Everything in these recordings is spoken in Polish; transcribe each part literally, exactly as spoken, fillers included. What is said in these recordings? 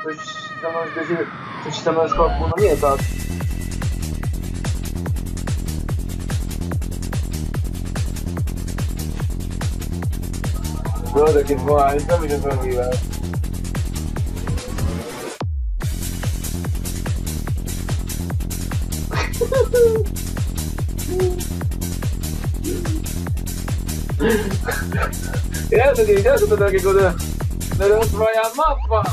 coś tam coś tam na sklepku, no nie tak. No takie dwa, co mi się zrobiłem? Ja to nie wiedziałem, że to takiego teraz moja mapa.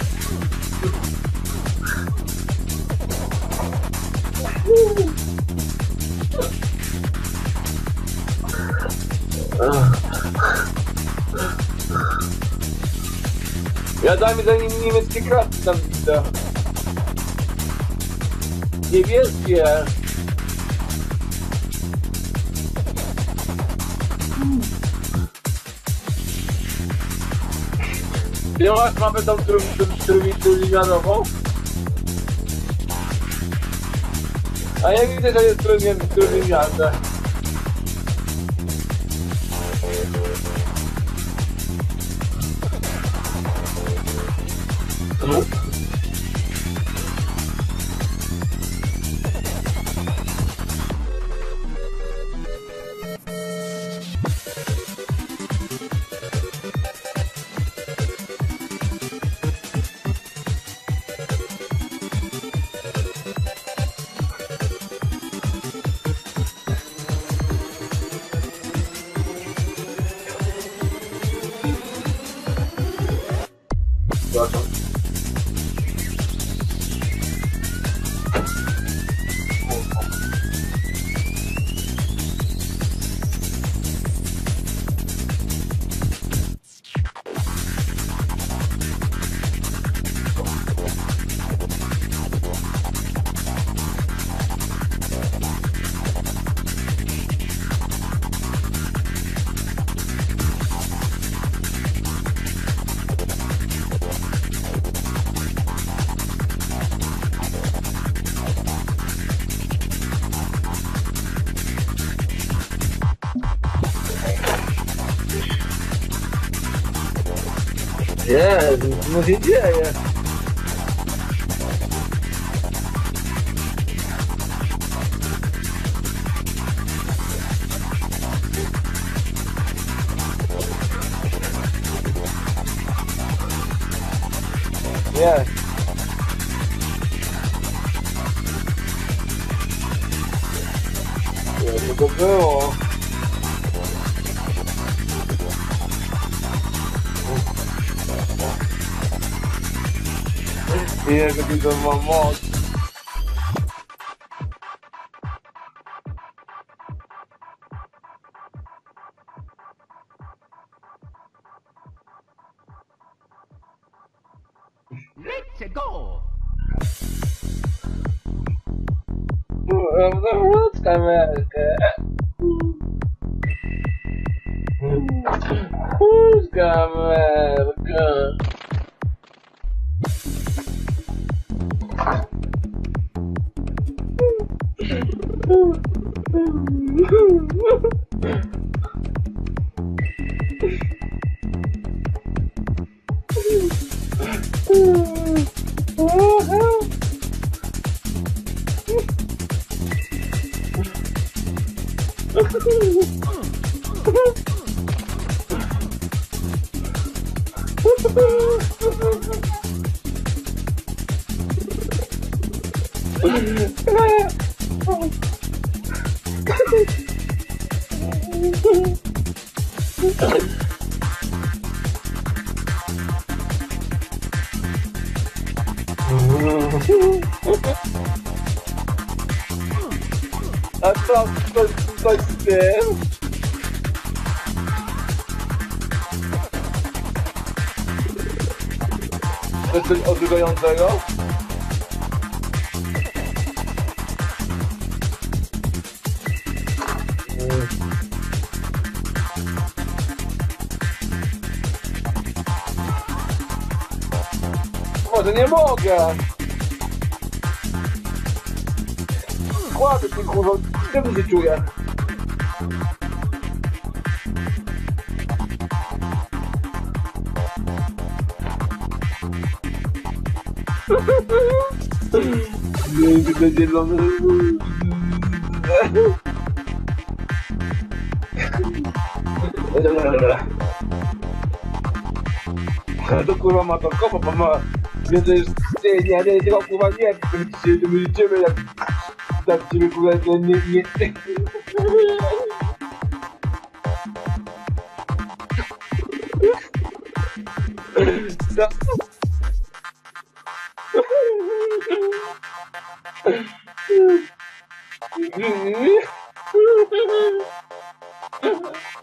Ja dam mi za nim niemieckie kratki tam widzę. Niebieskie. Nie masz mapę tą trójwymianową? A ja widzę, że jest trójwymianne. Zobaczę. Nie, no się dzieje. Nie. Nie, to było. I jak to ma moc. Let's go! Wróć kamerkę. Wróć kamerkę. A co, coś, coś z tym? To coś odrygającego? Może nie mogę! Kładę ty kurwa, czym się czuję? Nie, to zielony. To kurwa ma to kopa, bo ma więcej już nie, nie, nie, tego kurwa nie, dzisiaj to my idziemy jak tak ciebie kurwa nie, nie, nie. No.